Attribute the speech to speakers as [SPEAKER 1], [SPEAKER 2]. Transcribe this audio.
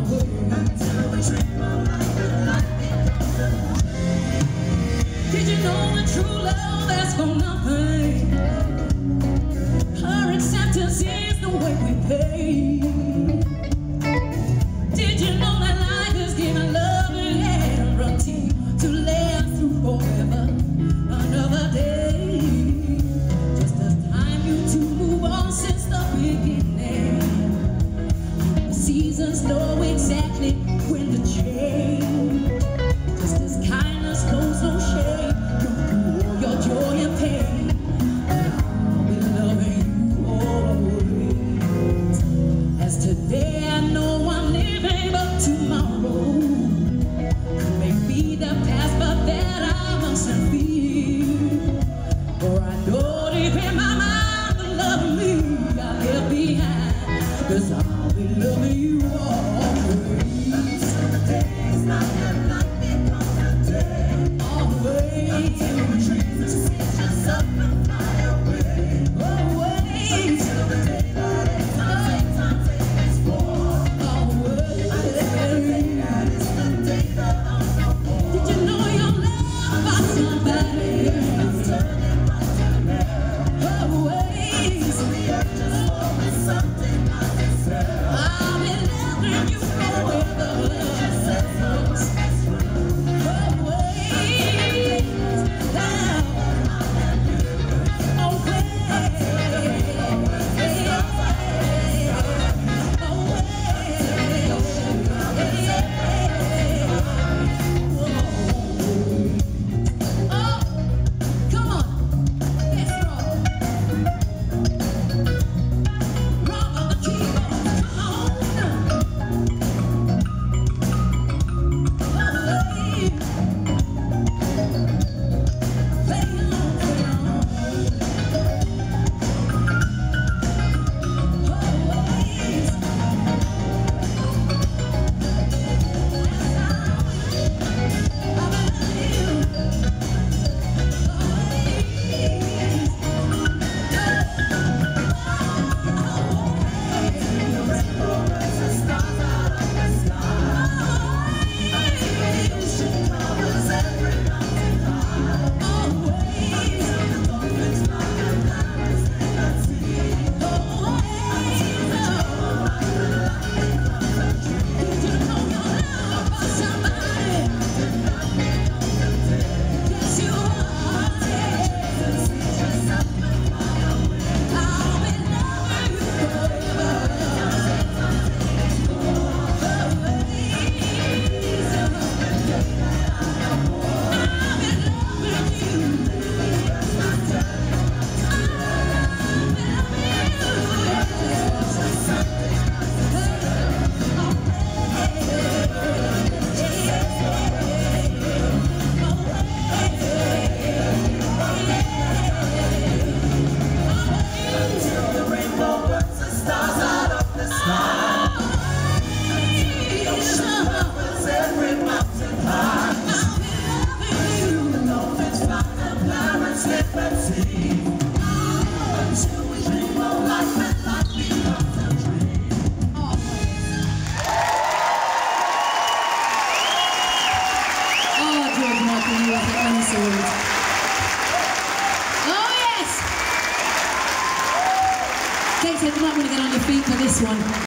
[SPEAKER 1] Until we dream of life and life becomes a dream. Did you know that true love asks for nothing? Her acceptance is the way we pay. Did you know that life is given love and guarantee to last through forever another day? Just as time you to move on since the beginning. The seasons know exactly when to change. Just as kindness knows no shame, you through all your joy and pain. I'll be loving you always. As today I know I'm living, but tomorrow could maybe the past, but that I mustn't feel. For I know deep in my mind the love of me I left behind. 'Cause I'll be loving you always. Until the day is not the night becomes the day. Always. Until we dream the seasons up and fly away. Always. Until the day that is time take its form. Always. Until the day that is the day that I'm no more. Did you know you're loved by somebody? I'm turning right to left. Always. Until the earth just forms something I deserve. I'll be loving you forever. Just as long as it's true. Always.
[SPEAKER 2] Kate, you might want to get on your feet for this one.